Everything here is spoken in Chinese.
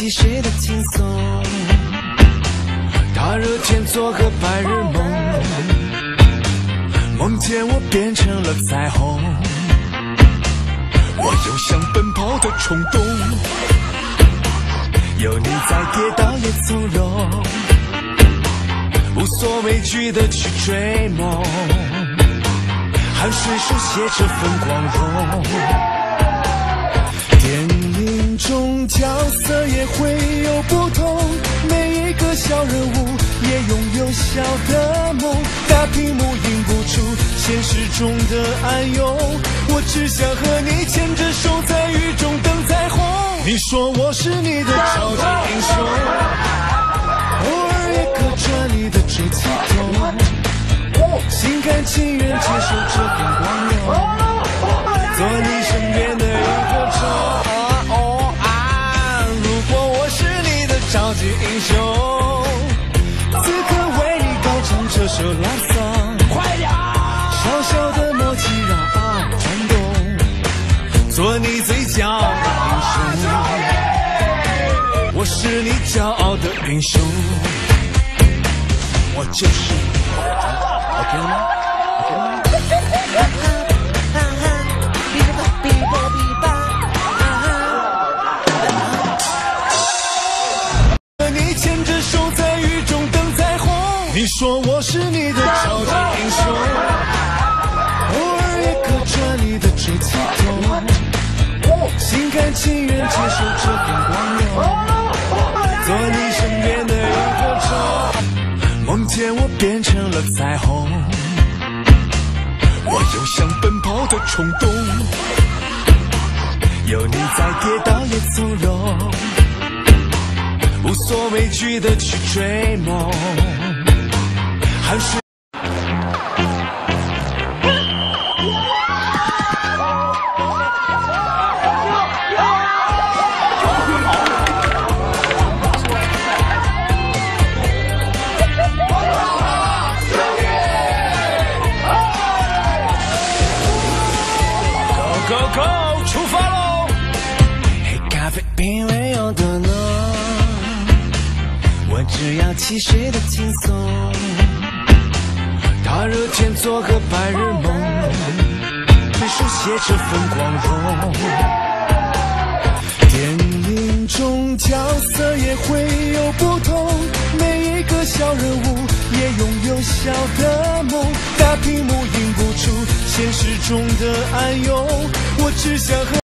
汽水的轻松，大热天做个白日梦，梦见我变成了彩虹，我有想奔跑的冲动，有你在跌倒也从容，无所畏惧的去追梦，汗水书写这份光荣。电影中角色也会有不同，每一个小人物也拥有小的梦，大屏幕映不出现实中的暗涌，我只想和你牵着手在雨中等彩虹。你说我是你的超级英雄，偶尔也可着你的追气筒，心甘情愿接受这份光荣，做你身边的萤火虫。如果我是你的超级英雄，此刻为你高唱这首蓝颂，快点！小小的默契让爱转动，做你最骄傲的英雄，我是你骄傲的英雄，我就是OK 了吗？ OK 了吗？和你牵着手在雨中等彩虹，你说我是你的超级英雄，偶尔也可着你的追气筒，心甘情愿接受这份光荣，做你身边的萤火虫，梦见我变成了彩虹，我有想奔跑的冲动，有你在跌倒也从容，无所畏惧的去追梦，汗水。Go go， 出发喽！黑咖啡品味有多浓？我只要汽水的轻松，大热天做个白日梦，书写这份光荣。电影中角色也会有不同，每一个小人物也拥有小的梦，大屏幕映不出现实中的暗涌，我只想和